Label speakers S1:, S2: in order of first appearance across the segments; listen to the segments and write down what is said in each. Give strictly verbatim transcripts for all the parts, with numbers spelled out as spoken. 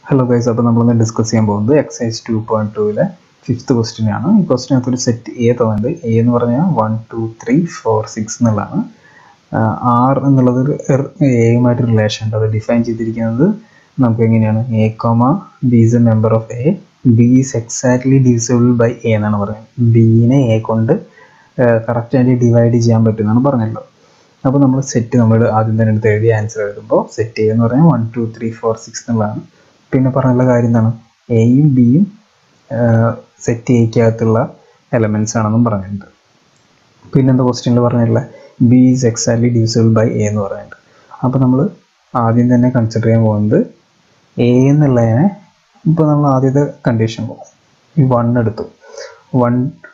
S1: Hello guys, അപ്പോൾ നമ്മൾ ഇന്ന് ഡിസ്കസ് ചെയ്യാൻ പോകുന്നത് എക്സസൈസ് ടു പോയിന്റ് ടൂവിലെ ഫിഫ്ത്ത് ക്വസ്റ്റ്യൻ ആണ്. ഈ ക്വസ്റ്റ്യനകത്ത് ഒരു സെറ്റ് എ തന്നിട്ടുണ്ട്. എ എന്ന് പറഞ്ഞാൽ one two three four six എന്നുള്ളതാണ്. ആർ എന്നുള്ളത് ഒരു എയുമായിട്ട് റിലേഷൻ ഉണ്ട്. അത് ഡിഫൈൻ ചെയ്തിരിക്കുന്നത് നമുക്ക് എങ്ങനെയാണ്? A comma B is a member of A, B is exactly divisible by A എന്നാണ് പറയുന്നത്. ബിനെ എ കൊണ്ട് കറക്റ്റായിട്ട് ഡിവൈഡ് ചെയ്യാൻ പറ്റുമെന്നാണ് പറഞ്ഞല്ലോ. അപ്പോൾ നമ്മൾ സെറ്റ് നമ്മൾ ആദ്യം തന്നെ എടുത്ത് എഴുതി ആൻസർ എഴുതുമ്പോൾ സെറ്റ് എ എന്ന് പറഞ്ഞാൽ one two three four six എന്നുള്ളതാണ്. പിന്നെ പറഞ്ഞുള്ള കാര്യം എന്താണ്? എയും ബിയും സെറ്റ് എക്കകത്തുള്ള എലമെൻറ്റ്സ് ആണെന്നും പറഞ്ഞിട്ടുണ്ട്. പിന്നെന്താ ക്വസ്റ്റ്യനിൽ പറഞ്ഞിട്ടുള്ള B is exactly divisible by A എന്ന് പറഞ്ഞിട്ടുണ്ട്. അപ്പോൾ നമ്മൾ ആദ്യം തന്നെ കൺസിഡർ ചെയ്യാൻ പോകുന്നത് എ എന്നുള്ളതിനെ, ഇപ്പോൾ നമ്മൾ ആദ്യത്തെ കണ്ടീഷൻ പോകും. ഈ വൺ എടുത്തു. വൺ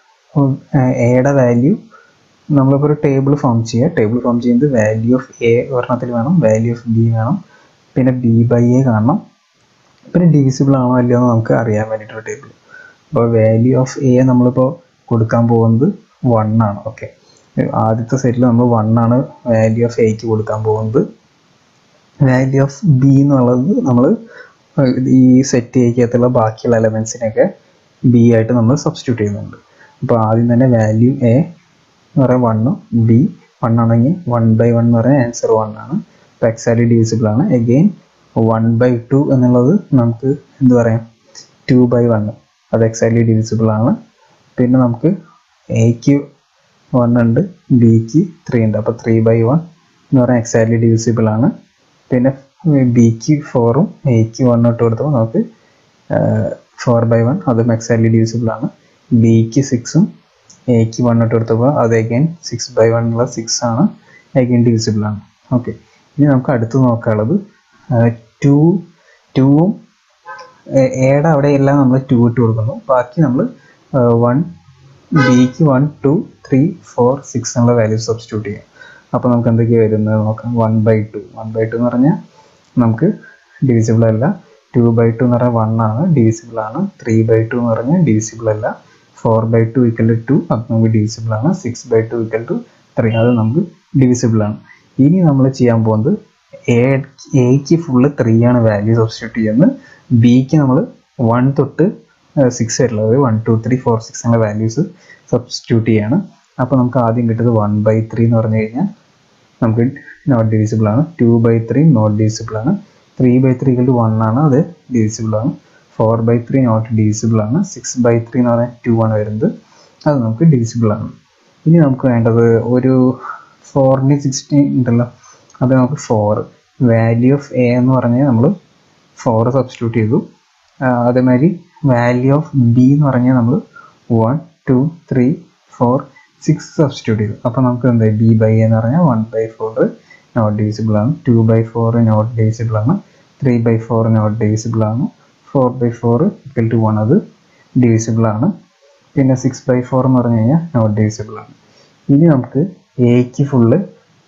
S1: എയുടെ വാല്യൂ നമ്മളിപ്പോൾ ഒരു ടേബിൾ ഫോം ചെയ്യുക. ടേബിൾ ഫോം ചെയ്യുന്നത് വാല്യൂ ഓഫ് എ ഒരെണ്ണത്തിൽ വേണം, വാല്യൂ ഓഫ് ബി വേണം, പിന്നെ ബി ബൈ എ കാണണം, പിന്നെ ഡിവിസിബിൾ ആണോ അല്ലയോ എന്ന് നമുക്ക് അറിയാൻ വേണ്ടിയിട്ടൊരു ടേബിൾ. അപ്പോൾ വാല്യൂ ഓഫ് എ നമ്മളിപ്പോൾ കൊടുക്കാൻ പോകുന്നത് വൺ ആണ്. ഓക്കെ, ആദ്യത്തെ സെറ്റിൽ നമ്മൾ വൺ ആണ് വാല്യൂ ഓഫ് എക്ക് കൊടുക്കാൻ പോകുന്നത്. വാല്യൂ ഓഫ് ബി എന്നുള്ളത് നമ്മൾ ഈ സെറ്റ് എക്കകത്തുള്ള ബാക്കിയുള്ള എലമെൻസിനെയൊക്കെ ബി ആയിട്ട് നമ്മൾ സബ്സ്റ്റിറ്റ്യൂട്ട് ചെയ്യുന്നുണ്ട്. അപ്പോൾ ആദ്യം തന്നെ വാല്യൂ എ എന്ന് പറയാൻ വണ്ണും ബി വൺ ആണെങ്കിൽ വൺ ബൈ വൺ എന്ന് പറയാൻ ആൻസർ വൺ ആണ്. അപ്പോൾ എക്സാക്ട്ലി ഡിവിസിബിൾ ആണ്. എഗെയിൻ വൺ ബൈ ടു എന്നുള്ളത് നമുക്ക് എന്ത് പറയാം? ടു ബൈ വൺ, അത് എക്സാക്ട്ലി ഡിവിസിബിൾ ആണ്. പിന്നെ നമുക്ക് എക്ക് വൺ ഉണ്ട്, ബിക്ക് ത്രീ ഉണ്ട്. അപ്പോൾ ത്രീ ബൈ വൺ എന്ന് പറയാൻ എക്സാക്ട്ലി ഡിവിസിബിൾ ആണ്. പിന്നെ ബിക്ക് ഫോറും എക്ക് വൺ ഇട്ട് കൊടുത്തപ്പോൾ നമുക്ക് ഫോർ ബൈ വൺ, അതും എക്സാക്ട്ലി ഡിവിസിബിൾ ആണ്. ബിക്ക് സിക്സും എക്ക് വൺ ഇട്ട് കൊടുത്തപ്പോൾ അത് എഗെയിൻ സിക്സ് ബൈ വൺ ഉള്ള സിക്സ് ആണ്, എഗെയിൻ ഡിവിസിബിൾ ആണ്. ഓക്കെ, ഇനി നമുക്ക് അടുത്ത് നോക്കാനുള്ളത് ടു ടൂവും എയുടെ അവിടെ എല്ലാം നമ്മൾ ടു ഇട്ട് കൊടുക്കുന്നു. ബാക്കി നമ്മൾ വൺ ബിക്ക് one two three four six എന്നുള്ള വാല്യൂ സബ്സ്റ്റിറ്റ്യൂട്ട് ചെയ്യാം. അപ്പോൾ നമുക്ക് എന്തൊക്കെയാണ് വരുന്നത് നോക്കാം. One by two one by two എന്ന് പറഞ്ഞാൽ നമുക്ക് ഡിവിസിബിൾ അല്ല. ടു ബൈ ടു എന്ന് പറഞ്ഞാൽ വൺ ആണ്, ഡിവിസിബിൾ ആണ്. ത്രീ ബൈ ടു എന്ന് പറഞ്ഞാൽ ഡിവിസിബിൾ അല്ല. Four by two equal to two, അത് നമുക്ക് ഡിവിസിബിൾ ആണ്. Six by two equal to three, അത് നമുക്ക് ഡിവിസിബിൾ ആണ്. ഇനി നമ്മൾ ചെയ്യാൻ പോകുന്നത് എ എക്ക് ഫുള്ള് ത്രീ ആണ് വാല്യൂ സബ്സ്റ്റിറ്റ്യൂട്ട് ചെയ്യുന്നത്. ബിക്ക് നമ്മൾ വൺ തൊട്ട് സിക്സ് വരെയുള്ളത് one two three four six എന്നുള്ള വാല്യൂസ് സബ്സ്റ്റിറ്റ്യൂട്ട് ചെയ്യാണ്. അപ്പോൾ നമുക്ക് ആദ്യം കിട്ടുന്നത് വൺ ബൈ ത്രീ എന്ന് പറഞ്ഞു കഴിഞ്ഞാൽ നമുക്ക് നോട്ട് ഡിവിസിബിൾ ആണ്. Two by three not divisible ആണ്. Three by three equal to one ആണ്, അത് ഡിവിസിബിൾ ആണ്. Four by three not divisible ആണ്. സിക്സ് ബൈ ത്രീ എന്ന് പറഞ്ഞാൽ ടു ആണ് വരുന്നത്, അത് നമുക്ക് ഡിവിസിബിൾ ആണ്. ഇനി നമുക്ക് വേണ്ടത് ഒരു ഫോറിന് സിക്സ്റ്റീൻ ഉണ്ടല്ലോ, അത് നമുക്ക് ഫോർ വാല്യൂ ഓഫ് എ എന്ന് പറഞ്ഞാൽ നമ്മൾ ഫോർ സബ്സ്റ്റിറ്റ്യൂട്ട് ചെയ്തു. അതേമാതിരി വാല്യൂ ഓഫ് ബി എന്ന് പറഞ്ഞാൽ നമ്മൾ one two three four six substitute ചെയ്തു. അപ്പോൾ നമുക്ക് എന്താ ബി ബൈ എ എന്ന് പറഞ്ഞാൽ one by four not divisible ആണ്. Two by four not divisible ആണ്. Three by four not divisible ആണ്. Four by four equal to one, അത് ഡിവിസിബിൾ ആണ്. പിന്നെ സിക്സ് ബൈ ഫോർ എന്ന് പറഞ്ഞു കഴിഞ്ഞാൽ നോട്ട് ഡിവിസിബിൾ ആണ്. ഇനി നമുക്ക് എക്ക് ഫുള്ള്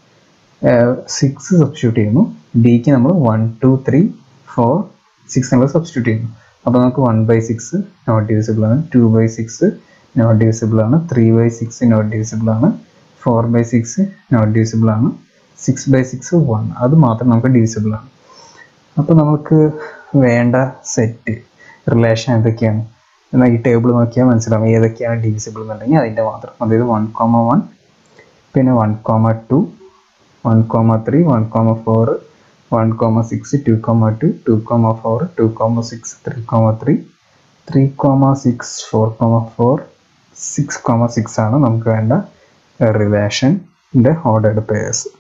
S1: സിക്സ് സബ്സ്റ്റിറ്റ്യൂട്ട് ചെയ്യുന്നു. ബിക്ക് നമ്മൾ one two three four six നമ്മൾ സബ്സ്റ്റിറ്റ്യൂട്ട് ചെയ്യുന്നു. അപ്പോൾ നമുക്ക് one by six not divisible ആണ്. Two by six not divisible ആണ്. Three by six not divisible ആണ്. Four by six not divisible ആണ്. സിക്സ് ബൈ സിക്സ് വൺ, അത് മാത്രം നമുക്ക് ഡിവിസിബിൾ ആണ്. അപ്പോൾ നമുക്ക് വേണ്ട സെറ്റ് റിലേഷൻ എന്തൊക്കെയാണ് എന്നാൽ ഈ ടേബിൾ നോക്കിയാൽ മനസ്സിലാവും ഏതൊക്കെയാണ് ഡിവിസിബിൾ എന്നുണ്ടെങ്കിൽ അതിൻ്റെ മാത്രം. അതായത് വൺ കോമ വൺ, പിന്നെ one comma two, one comma three, one comma four, one comma six, two comma two, two comma four, two comma six, three comma three, three comma six, four comma four, six comma six ആണ് നമുക്ക് വേണ്ട റിലേഷൻ്റെ ordered pairs.